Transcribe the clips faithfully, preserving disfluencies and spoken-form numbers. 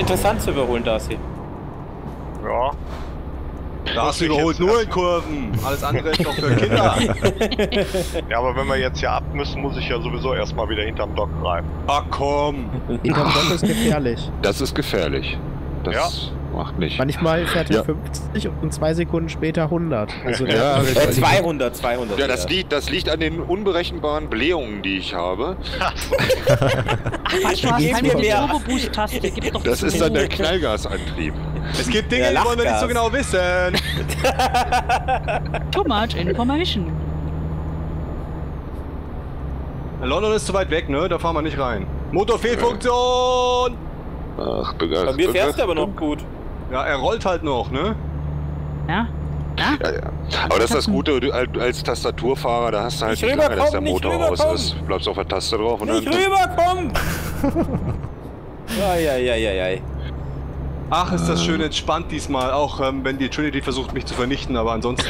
interessant zu überholen, Darcy. Ja. Darcy überholt nur in Kurven. Alles andere ist doch für Kinder. Ja, aber wenn wir jetzt hier ab müssen, muss ich ja sowieso erstmal wieder hinterm Dock rein. Ach komm. Hinterm Dock ist gefährlich. Das ist gefährlich. Das Ja. macht nicht. Manchmal fährt er Ja. fünfzig und zwei Sekunden später hundert. Also Ja, der Äh, zweihundert, zweihundert. Ja, das liegt, das liegt an den unberechenbaren Blähungen, die ich habe. Quatsch, du hast Gib keine mir mehr. Turbo-Boost-Taste. Gib doch Das zu. ist dann der Knallgasantrieb. Es gibt Dinge, Ja, die wollen wir nicht Lachgas. so genau wissen. Too much information. London ist zu weit weg, ne? Da fahren wir nicht rein. Motorfehlfunktion! Ach, Bei mir fährst du aber noch gut. Ja, er rollt halt noch, ne? Ja? Ja? Ja, ja. Aber das ist das Gute, du als- als Tastaturfahrer, da hast du halt Nicht nicht lange, dass der rüberkommen, nicht Motor aus rüberkommen. ist. Bleibst auf der Taste drauf und Nicht dann... rüberkommen! Ja, ja, ja, ja, ja. Ach, ist das schön entspannt diesmal, auch ähm, wenn die Trinity versucht mich zu vernichten, aber ansonsten...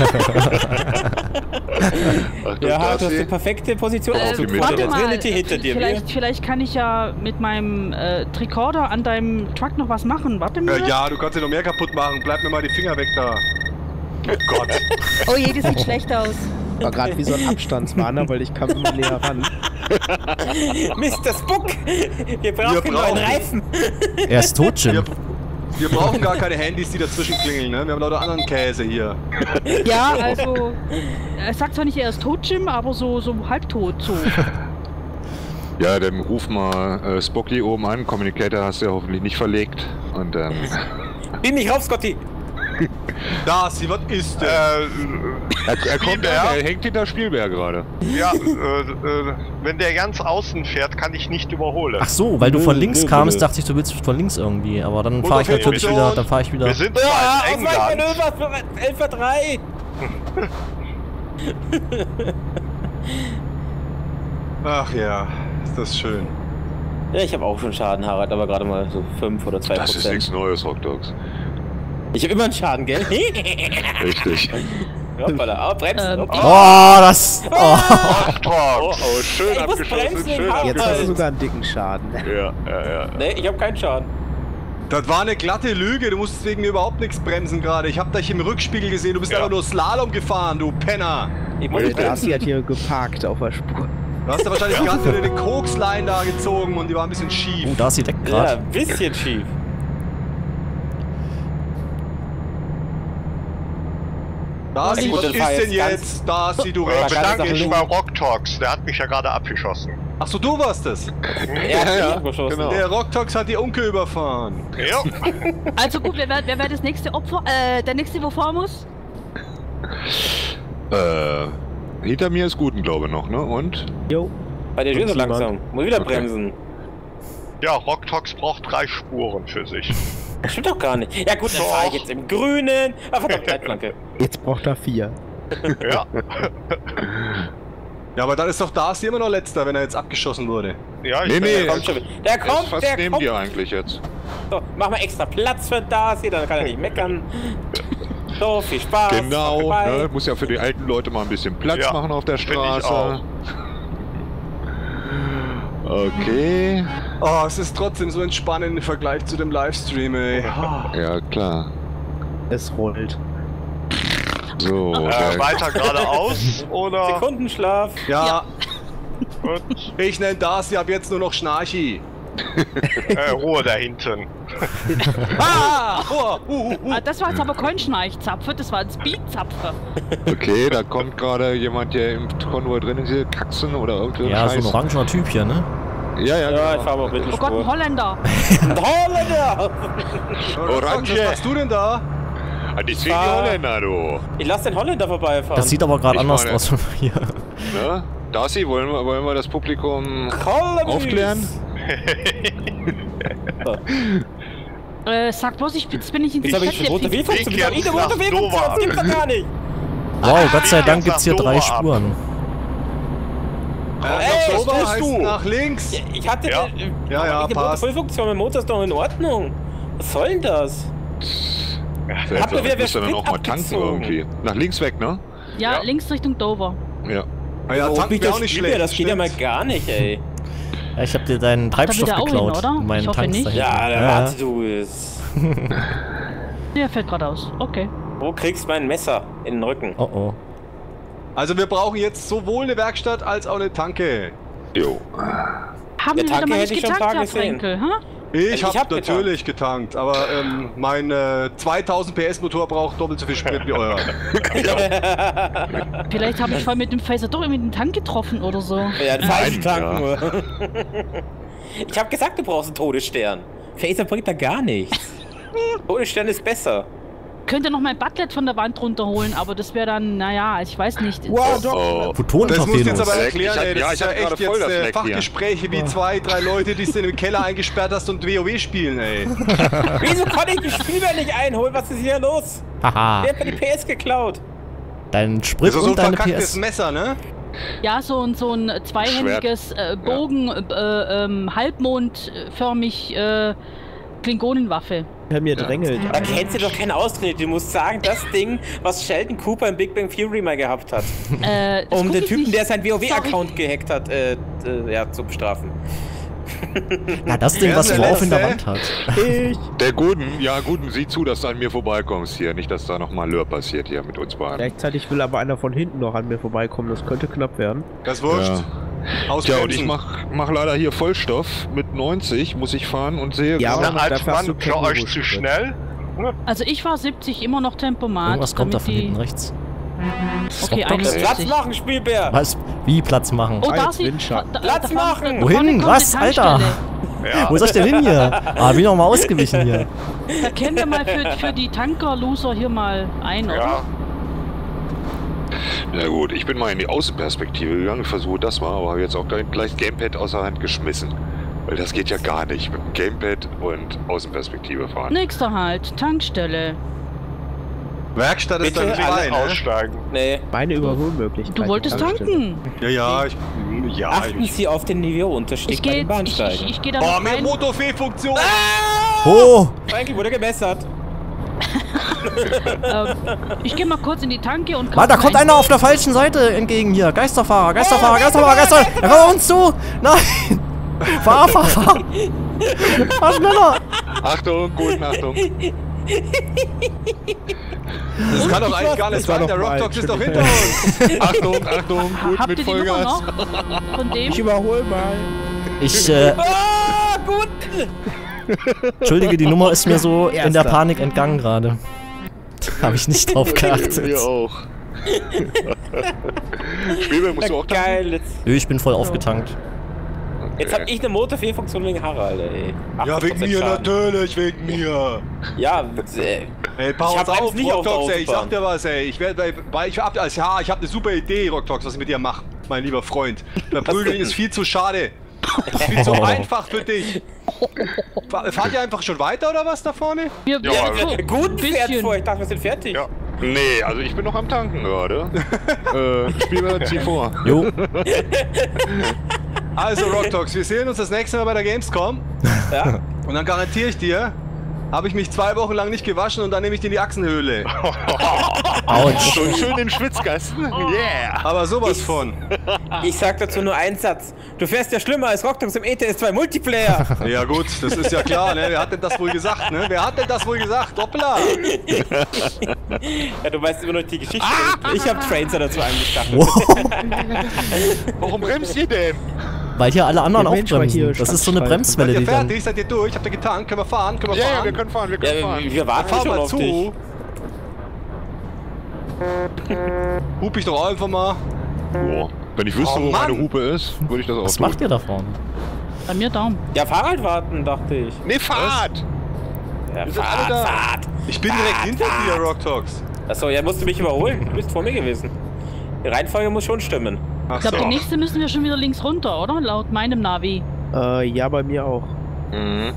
Ach, du Ja, du hast Darcy? die perfekte Position Äh, ausgesucht. warte Der mal, Trinity hinter dir. Vielleicht, vielleicht kann ich ja mit meinem äh, Tricorder an deinem Truck noch was machen. Warte mal. Äh, ja, du kannst ja noch mehr kaputt machen, bleib mir mal die Finger weg da. Oh Gott. Oh je, das sieht schlecht aus. war gerade wie so ein Abstandswarner, weil ich kam immer näher ran. Mister Spook! Wir brauchen Wir einen brauchen- neuen Reifen! Er ist tot, Jim. Wir, wir brauchen gar keine Handys, die dazwischen klingeln, ne? Wir haben lauter anderen Käse hier. Ja, also, er sagt zwar nicht, er ist tot, Jim, aber so, so halbtot, so. Ja, dann ruf mal äh, Spocky oben an. Communicator hast du ja hoffentlich nicht verlegt. Und dann... Bin nicht rauf, Scotty! Darcy, was ist denn? Äh, Er, er kommt, Spielberg? er hängt hinter Spielberg gerade. ja, äh, äh, wenn der ganz außen fährt, kann ich nicht überholen. Ach so, weil du von Nö, links nö, kamst, nö. dachte ich, du willst von links irgendwie. Aber dann fahre ich okay, natürlich okay. wieder, dann fahre ich wieder. Wir sind Ja, zwar in Ausweichmanöver England. für Alpha drei! Ach ja, ist das schön. Ja, ich habe auch schon Schaden, Harald, aber gerade mal so fünf oder zwei Das ist nichts Prozent. Neues, Rock Dogs. Ich habe immer einen Schaden, gell? Richtig. Hoppala, oh, bremsen. Ähm, oh, Oh, das... Oh. Oh, oh, schön Ich muss abgeschossen, bremsen, schön Harald. Jetzt hast du abgeschossen. sogar einen dicken Schaden. Ja, ja, ja. Nee, ich habe keinen Schaden. Das war eine glatte Lüge, du musst wegen mir überhaupt nichts bremsen gerade. Ich hab dich im Rückspiegel gesehen, du bist Ja. einfach nur Slalom gefahren, du Penner. Ich muss Der bremsen. Darcy hat hier geparkt auf der Spur. Du hast ja wahrscheinlich gerade wieder eine Koksline da gezogen und die war ein bisschen schief. Oh, da ist sie deckt Ja, gerade. ein bisschen schief. Darcy, Gut, was dann fahr ist denn jetzt ganz- jetzt? Darcy, du Äh, Recht. bedanke Sache mich links. bei Rock Talks, der hat mich ja gerade abgeschossen. Achso, du warst es. Er hat Ja, mich ja, abgeschossen. genau. Der Rocktox hat die Unke überfahren. Ja. Also gut, wer, wer, wer wäre das nächste Opfer, äh, der nächste, wo fahren muss? Äh, hinter mir ist Guten, glaube ich, noch, ne? Und? Jo. Bei der Tür so Niemand. langsam. Muss wieder Okay. bremsen. Ja, Rock Talks braucht drei Spuren für sich. Das stimmt doch gar nicht. Ja gut, dann Doch. fahre ich jetzt im Grünen. Ah, verdammt, Leitplanke. Jetzt braucht er vier. Ja. Ja, aber dann ist doch Darcy immer noch letzter, wenn er jetzt abgeschossen wurde. Ja, ich Nee, bin nee. Der kommt schon wieder. Der Er ist kommt, fast der neben kommt. dir eigentlich jetzt. So, mach mal extra Platz für Darcy, dann kann er nicht meckern. So, viel Spaß. Genau, Vorbei. ne? Muss ja für die alten Leute mal ein bisschen Platz Ja, machen auf der find ich Straße. auch. Okay. Oh, es ist trotzdem so entspannend im Vergleich zu dem Livestream, ey. Ah. Ja, klar. Es rollt. So, Äh, der, weiter geradeaus oder? Sekundenschlaf. Ja, Gut. ich nenne Darcy ab jetzt nur noch Schnarchi. Äh, Ruhe da hinten. Ah! Oh, uh, uh, uh. Ah, das war jetzt aber kein Schnarchzapfer, das war ein Speedzapfer. okay, da kommt gerade jemand, der im Konvoi drin ist, hier Kaxen oder irgendein Ja, so Scheiß. ein orangener Typ hier, ne? Ja, ja, Ja, ich genau. fahr mal Oh Gott, ein Mittelspur. Holländer. Ein Holländer! Orange. Was machst du denn da? Ah, die sind die Fahr- Holländer, du. Ich lass den Holländer vorbeifahren. Das sieht aber gerade Ich anders meine- aus von hier. Ne? Darcy, wollen wir, wollen wir das Publikum Holländer. aufklären? Äh, sag bloß, ich, jetzt bin ich in die Jetzt habe ich schon rote Chat Wählfunktion. Ich Ich habe jetzt rote nach Wählfunktion. Dover. Das gibt's doch gar nicht. Wow, Gott sei ich Dank jetzt gibt's hier nach drei Dover ab. Spuren. Äh, Ey, nach was Dover tust heißt du? nach links. Ja, Ich hatte Ja. äh, Ja, ja, die passt. Vollfunktion mit Motor ist doch in Ordnung. Was soll denn das? Vielleicht Habt ihr wieder müsst ihr dann Sprit auch mal tanken abgezogen? irgendwie. Nach links weg, ne? Ja, Ja. links Richtung Dover. Ja. Ah ja, Oh, tanken mich wir das auch nicht Spiel, schlecht. das geht ja mal stimmt. gar nicht, ey. Ja, ich hab dir deinen Treibstoff wieder auch geklaut. hin, oder? Meinen Ich hoffe Tanks nicht. dahin. Ja, der Ja. warte du es. Der fällt gerade aus. Okay. Wo kriegst du mein Messer in den Rücken? Oh oh. Also wir brauchen jetzt sowohl eine Werkstatt als auch eine Tanke. Jo. Haben Der wir wieder Tanke mal hätte nicht ich schon getankt, ein paar Herr gesehen. Frenkel, ha? Ich, Ich habe hab natürlich getankt, aber ähm, mein äh, zweitausend P S Motor braucht doppelt so viel Sprit wie euer. Vielleicht habe ich voll mit dem Phaser doch irgendwie den Tank getroffen oder so. Ja, den falschen Nein, Tank nur. Ich hab gesagt, du brauchst einen Todesstern. Phaser bringt da gar nichts. Todesstern ist besser. Könnte noch mein Butlet von der Wand runterholen, aber das wäre dann, naja, ich weiß nicht. Wow, doch. Oh. Das musst du jetzt aber Leck. erklären, Ich hab- ey. Das ja, ist ich ja hab gerade echt voll jetzt das äh, Leck hier. Fachgespräche wie zwei, drei Leute, die du in den Keller eingesperrt hast und WoW spielen, ey. Wieso konnte ich die Spielwehr nicht einholen? Was ist hier los? Haha. Wer hat mir die P S geklaut? Dein Sprit Das ist so ein und deine P verkacktes S. Messer, ne? Ja, so ein, so ein zweihändiges äh, Bogen, äh, ähm, halbmondförmig äh, Klingonenwaffe. Der mir drängelt. Da kennst du doch keine Ausrede. Du musst sagen, das Ding, was Sheldon Cooper im Big Bang Theory mal gehabt hat. Äh, das Um guck den ich Typen, nicht. der seinen Sorry. WoW-Account gehackt hat, äh, äh, ja, zu bestrafen. Na, das Ding, Wer was ist der Worf in der Letzte? Wand hat. Ich. Der Guten, ja Guten, sieh zu, dass du an mir vorbeikommst hier. Nicht, dass da nochmal Lör passiert hier mit uns beiden. Gleichzeitig will aber einer von hinten noch an mir vorbeikommen. Das könnte knapp werden. Das ist wurscht. Ja. Tja, und ich mach, mach leider hier Vollstoff. Mit neunzig muss ich fahren und sehe... Ja, Na, aber als dafür hast du Mann für euch Kängurus zu drin. schnell? Also ich war siebzig, immer noch Tempomat. Irgendwas kommt da damit von die- hinten rechts. Okay, Rockdogs? einundsiebzig. Platz machen, Spielbär! Was? Wie Platz machen? Oh, Ah, da jetzt sieht... Windschatten. da- Platz da vorne- machen! da Wohin? vorne kommt Was? eine Alter? Tankstelle. Ja. Wo soll ich denn hin hier? Ah, bin noch mal ausgewichen hier. Da kennen wir mal für, für die Tanker-Loser hier mal ein, oder? Ja. Na gut, ich bin mal in die Außenperspektive gegangen, versuche das mal, aber habe jetzt auch gleich gleich das Gamepad außer Hand geschmissen. Weil das geht ja gar nicht mit dem Gamepad und Außenperspektive fahren. Nächster Halt, Tankstelle. Werkstatt ist Bitte dann frei, Alle ne? aussteigen. Nee. Meine Überholmöglichkeit. Du wolltest tanken. Ja, ja, ich... Ja, Achten ich... Sie auf den Ich Niveauunterstieg bei gehe den ich, ich, Bahnsteigen. ich geh da Oh, noch mit rein. Motorfehlfunktion! Oh! Eigentlich wurde gebessert. Ähm, ich gehe mal kurz in die Tanke und... Mann, da kauf kommt mir ein- einer auf der falschen Seite entgegen hier. Geisterfahrer, Geisterfahrer, Geisterfahrer, Geisterfahrer. Er kommt auf uns zu. Nein! Fahr, fahr, fahr. Fahr schneller. Achtung, guten Achtung. Das kann doch eigentlich gar nicht Das war sein, doch der mal Rockdogs ist ein doch hinter uns! Achtung, Achtung, gut Habt mit ihr die Nummer Vollgas. noch? Von dem? Ich überhol mal. Ich, äh, Ah, gut! entschuldige, die Nummer ist mir so in der Erster. Panik entgangen gerade. Habe ich nicht drauf geachtet. Wir auch. Spielberg, musst du auch tanken? Geil. Jetzt, Nö, ich bin voll aufgetankt. jetzt hab ich eine Motorfehlfunktion wegen Harald, ey. Ja, wegen achtzig Prozent mir Schaden. natürlich, wegen mir! Ja, äh, Ey, pass Ich hab auf, eins nicht auf der Rockdogs, ey, ich Autobahn. sag dir was, ey. Ich werde bei, ich hab, also, ja, ich hab eine super Idee, Rockdogs, was ich mit dir mache, mein lieber Freund. Verprügeln ist viel zu schade. Ist viel zu einfach für dich. Fahr- Fahrt ihr einfach schon weiter oder was da vorne? Wir, Ja, wir- also- so, gut ein fährt bisschen. vor. Ich dachte, wir sind fertig. Ja. Nee, also ich bin noch am Tanken gerade. äh, Spielberg, zieh vor. Jo. Also, Rockdogs, wir sehen uns das nächste Mal bei der Gamescom. Ja. Und dann garantiere ich dir, habe ich mich zwei Wochen lang nicht gewaschen und dann nehme ich die in die Achsenhöhle. Autsch. Schon schön im Schwitzkasten. Yeah. Aber sowas von. Ich sag dazu nur einen Satz. Du fährst ja schlimmer als Rockdogs im E T S zwei Multiplayer. Ja gut, das ist ja klar, ne? Wer hat denn das wohl gesagt, ne? Wer hat denn das wohl gesagt? Hoppla! Ja, du weißt immer noch die Geschichte. Ich hab Trainser dazu angestachelt. Wow. Warum bremst ihr denn? Weil hier alle anderen Ja, auch Mensch, mal hier bremsen. Das ist so eine Standstreifen. Seid Bremswelle, ihr die dann... fertig? Seid ihr durch? Habt ihr getan? Können wir fahren? Können wir Ja, ja, fahren? wir können fahren, wir können Ja, fahren. wir, wir warten Fahr schon mal auf zu. dich. Hup ich doch einfach mal. Boah. Wenn ich wüsste, Oh, wo meine Mann. Hupe ist, würde ich das auch Was tun. macht ihr da vorne? Bei mir Daumen. Ja, Fahrrad warten, dachte ich. Nee, Fahrt! Ja, Wir sind Fahrt, alle da. Fahrt. Ich bin direkt hinter dir, Rockdogs. Achso, ja, musst du mich überholen. Du bist vor mir gewesen. Die Reihenfolge muss schon stimmen. Ach Ich glaube, so. der nächste müssen wir schon wieder links runter, oder? Laut meinem Navi. Äh, ja, bei mir auch. Mhm.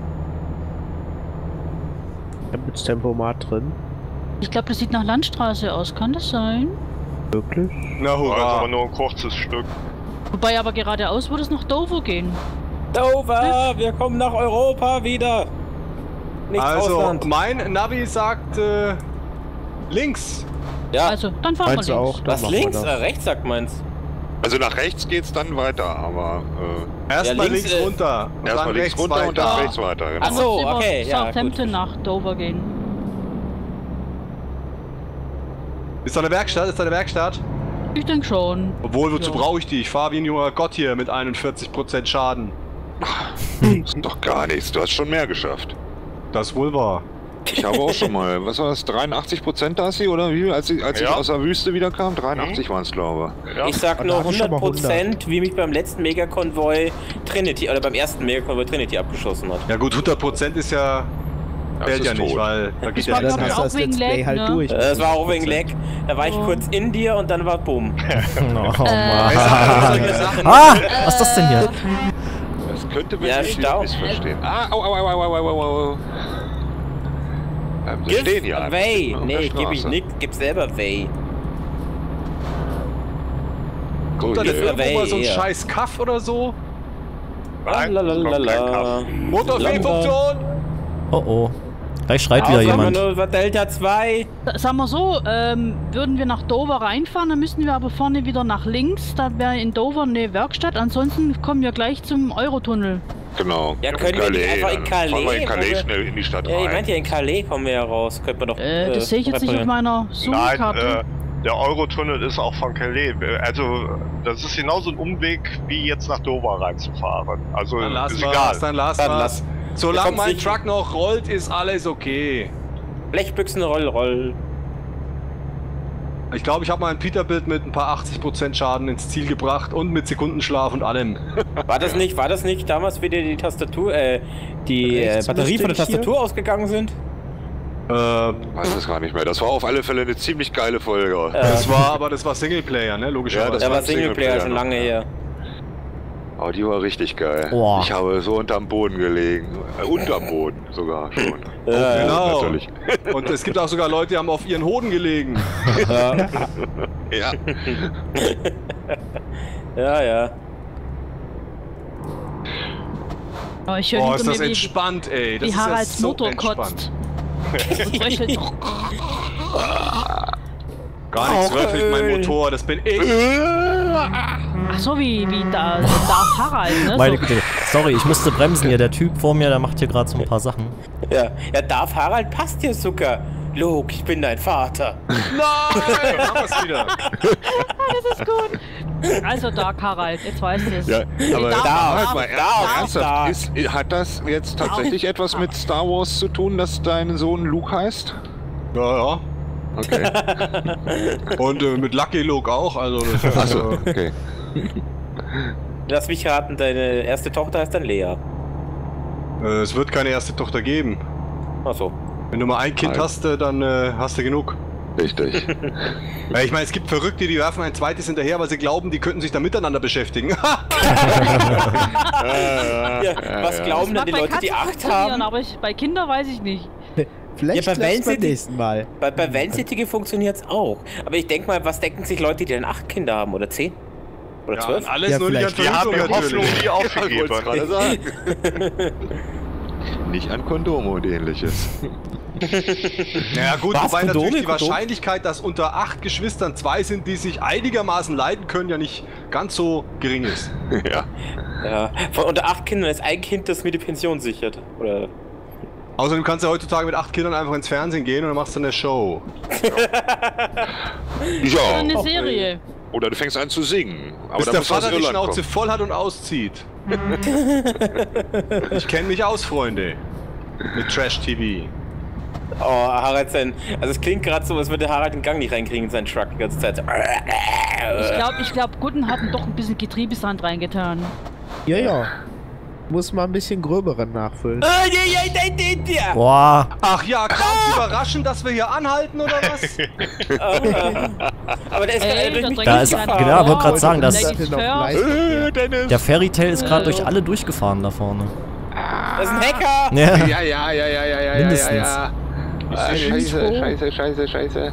Ich hab jetzt Tempomat drin. Ich glaube, das sieht nach Landstraße aus. Kann das sein? Wirklich? Na Das ist aber hurra. nur ein kurzes Stück. Wobei aber geradeaus würde es nach Dover gehen. Dover, wir kommen nach Europa wieder. Nicht Also, Ausland. mein Navi sagt äh, links. Ja, Also, dann fahren wir Meinst du links. auch? Dann was machen wir links? das. Äh, rechts sagt meins. Also nach rechts geht's dann weiter, aber äh, Erstmal Ja, links, links, äh, runter. Und erstmal dann links rechts runter und dann weiter. rechts weiter. Genau. Ach so, über okay, ja, Southampton gut. nach Dover gehen. Ist da eine Werkstatt? Ist da eine Werkstatt? Ich denke schon. Obwohl, wozu Ja. brauche ich die? Ich fahre wie ein junger Gott hier mit einundvierzig Prozent Schaden. Das ist doch gar nichts. Du hast schon mehr geschafft. Das wohl wahr. Ich habe auch schon mal, was war das, dreiundachtzig Prozent da sie oder wie, als ich, als ich Ja. aus der Wüste wiederkam? dreiundachtzig waren es, glaube Ja. Ich sag Aber nur da hatte ich schon hundert mal Prozent, wie mich beim letzten Megakonvoi Trinity, oder beim ersten Megakonvoi Trinity abgeschossen hat. Ja gut, hundert Prozent ist ja... Das Zählt ist ja nicht, tot. weil da geht Das ja war, nichts glaub ich, mehr. auch das wegen Let's Play Lag, halt ne? durch. Äh, Das war auch wegen Lag. Da war ich Oh. kurz in dir und dann war Bumm. Oh Äh. Mann. Ah, was ist das denn hier? Das könnte Ja, wirklich Stau. missverstehen. Ah, au, au, au, au, au, au, au. Ähm, wir stehen hier einfach Way. auf der Nee, gib ich Straße. nix, gib selber Way. Kommt da Oh je. nicht irgendwo mal so ein Ja. scheiß Kaff oder so? Nein, es kommt kein Kampf. Lalalala. Motorfehlfunktion! Oh oh. Gleich schreit wieder Ausnahme jemand. nur über Delta zwei. Sagen wir so, ähm, würden wir nach Dover reinfahren, dann müssten wir aber vorne wieder nach links. Da wäre in Dover eine Werkstatt. Ansonsten kommen wir gleich zum Eurotunnel. Genau. Ja, Und können wir nicht einfach in dann Calais, fahren wir in wo Calais wir- schnell in die Stadt Ja, ich rein. meinte ja, in Calais kommen wir ja raus. Könnte man doch. Äh, das sehe ich jetzt nicht auf reparieren. meiner Nein, Zoom-Karte. äh, der Eurotunnel ist auch von Calais. Also, das ist genauso ein Umweg, wie jetzt nach Dover reinzufahren. Also, Dann lass ist was, egal. dann lass Dann was. lass. Solange Da mein kommt's Truck noch rollt, ist alles okay. Blechbüchsen, roll, roll. Ich glaube, ich habe mein Peterbilt mit ein paar achtzig Prozent Schaden ins Ziel gebracht und mit Sekundenschlaf und allem. War das nicht, war das nicht damals wieder die Tastatur, äh, die äh, Rechts Batterie von der müsste ich Tastatur ausgegangen sind? Äh, Weiß das gar nicht mehr. Das war auf alle Fälle eine ziemlich geile Folge. das war aber das war Singleplayer, ne? Logischerweise. Ja, das Der war war Singleplayer Singleplayer schon noch, lange ja. her. Aber die war richtig geil. Boah. Ich habe so unterm Boden gelegen. Äh, unterm Boden sogar schon. Ja, Genau. Natürlich. Und es gibt auch sogar Leute, die haben auf ihren Hoden gelegen. ja, Ja. ja. ja. Oh, ich höre Oh, hinter ist das mir, wie, entspannt, ey. Das wie ist ja Haralds so Motor entspannt. kotzt. Und röchelt. Gar nichts Auch röchelt mein Öl. Motor, das bin ich. Ach so, wie, wie da, Darth Harald, ne? Meine So. Güte. Sorry, ich musste bremsen hier. Der Typ vor mir, der macht hier gerade so ein paar Sachen. Ja, ja, Darth Harald passt dir sogar. Luke, ich bin dein Vater. Nein! Haben wir's wieder. Das ist gut. Also Darth Harald, jetzt weißt du es. Ja, aber Darf, da, darf, mal darf, ernsthaft, darf. ist, hat das jetzt tatsächlich etwas mit Star Wars zu tun, dass dein Sohn Luke heißt? Ja, ja. Okay. Und äh, mit Lucky Luke auch, also das ist, Achso, äh, okay. Lass mich raten, deine erste Tochter heißt dann Lea. äh, es wird keine erste Tochter geben. Achso. Wenn du mal ein Kind Nein. hast, äh, dann äh, hast du genug. Richtig. Ja, ich meine, es gibt Verrückte, die werfen ein zweites hinterher, weil sie glauben, die könnten sich da miteinander beschäftigen. Ja, was glauben Mag denn die bei Leute, die Katzen acht funktionieren, haben? aber ich, bei Kindern weiß ich nicht. Vielleicht Ja, bei klappt's Vans beim sind die- nächsten Mal. Bei, bei Vancity funktioniert es auch. Aber ich denke mal, was denken sich Leute, die dann acht Kinder haben? Oder zehn? Oder Ja, zwölf? alles Ja, nur nicht an vielleicht. Die haben Verhütung ihre Hoffnung natürlich. nie aufgegeben. gerade sagen. Nicht an Kondome und ähnliches. Ja gut, Was? wobei Kondome, natürlich die Kondome? Wahrscheinlichkeit, dass unter acht Geschwistern zwei sind, die sich einigermaßen leiden können, ja nicht ganz so gering ist. Ja. Ja. Von unter acht Kindern ist ein Kind, das mir die Pension sichert. Oder. Außerdem kannst du heutzutage mit acht Kindern einfach ins Fernsehen gehen und dann machst du eine Show. Oder Ja. eine Serie. Oder du fängst an zu singen. Aber Bis da der musst du aus Vater die Irland Schnauze kommen. voll hat und auszieht. Ich kenne mich aus, Freunde. Mit Trash-T V. Oh, Harald sein. Also es klingt gerade so, als würde Harald den Gang nicht reinkriegen in seinen Truck die ganze Zeit. Ich glaube, ich glaub, Gudden hat doch ein bisschen Getriebesand reingetan. Ja, ja. Muss mal ein bisschen gröberen nachfüllen. Ah, ja, ja, ja, ja, ja. Boah. Ach ja, ganz überraschend, dass wir hier anhalten, oder was? Aber der ist Ey, gerade durch da mich drängt Da ist- sich einer genau, vor. wollte grad sagen, das- Ladies noch first. Leistung. Äh, Dennis. Der Fairy Tail ist gerade durch alle durchgefahren da vorne. Das ist ein Hacker! Ja. Ja, ja, ja, ja, ja, ja, Mindestens. ja, ja. Ah, scheiße, scheiße, scheiße, scheiße.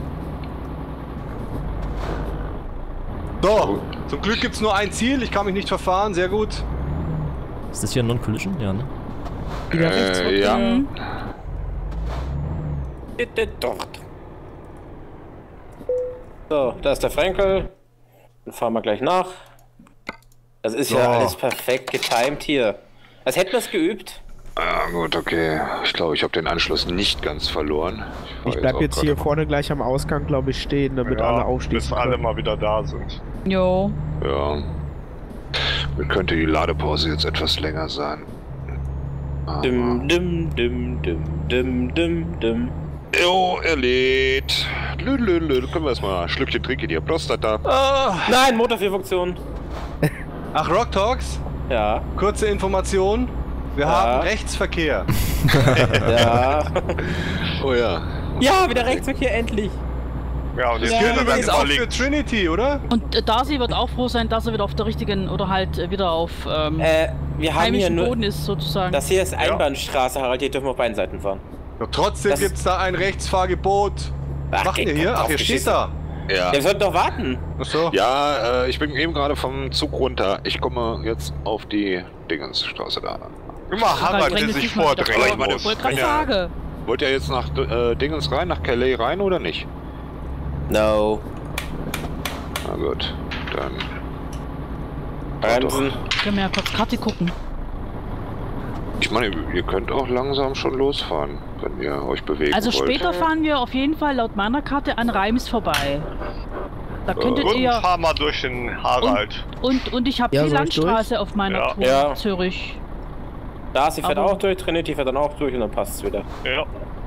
So, zum Glück gibt's nur ein Ziel, ich kann mich nicht verfahren, sehr gut. Ist das hier ein Non-Collision? Ja, ne? Wieder rechts Äh, runter. ja. Mhm. Bitte dort. So, da ist der Frankel. Dann fahren wir gleich nach. Das ist So. ja alles perfekt getimed hier. Als hätten wir es geübt. Ah, gut, okay. Ich glaube, ich habe den Anschluss nicht ganz verloren. Ich bleib jetzt hier vorne gleich am Ausgang, glaube ich, stehen, damit Ja, alle aufstehen bis alle mal wieder da sind. Jo. Ja. Mir könnte die Ladepause jetzt etwas länger sein. Aber- Dim, dim, dim, dim, dim, dim, dim. Jo, er lädt. Lülülü. Können wir erstmal ein Schlückchen trinken hier. Prostata. Ah. Nein, Motorführfunktion. Ach, Rock Talks? Ja, Kurze Information. Wir Ja. haben Rechtsverkehr. ja. Oh ja. Ja, wieder Rechtsverkehr, endlich. Ja, und jetzt Ja, gehen wir Übrigens übrigens auch mal für links. Trinity, oder? Und äh, Darcy wird auch froh sein, dass er wieder auf der richtigen oder halt äh, wieder auf ähm, Äh, wir haben hier heimischem nur... Boden ist sozusagen. Das hier ist Einbahnstraße, Harald, hier dürfen wir auf beiden Seiten fahren. Ja, trotzdem Das- gibt's da ein Rechtsfahrgebot. Was Ach, macht ihr geht hier? drauf Ach, hier steht geschissen. da. Ja. Ja, wir sollten doch warten. Achso. Ja, äh, ich bin eben gerade vom Zug runter. Ich komme jetzt auf die Dingensstraße da. Immer Harald, der drängt sich sich mal wieder vordrängen vor. warte, Ich wollte gerade Ja. sagen. Wollt ihr jetzt nach äh, Dingens rein, nach Calais rein oder nicht? No. Na gut, dann. Bremsen. Können wir ja kurz Karte gucken. Ich meine, ihr könnt auch langsam schon losfahren, wenn ihr euch bewegen Also wollt. später fahren wir auf jeden Fall laut meiner Karte an Reims vorbei. Da könntet Und ihr ja... fahr mal durch den Harald. Und, und ich habe Ja, die soll ich Landstraße auf meiner Ja. Tour Ja. Zürich. Darcy fährt Aber- auch durch, Trinity fährt dann auch durch und dann passt es wieder. Ja.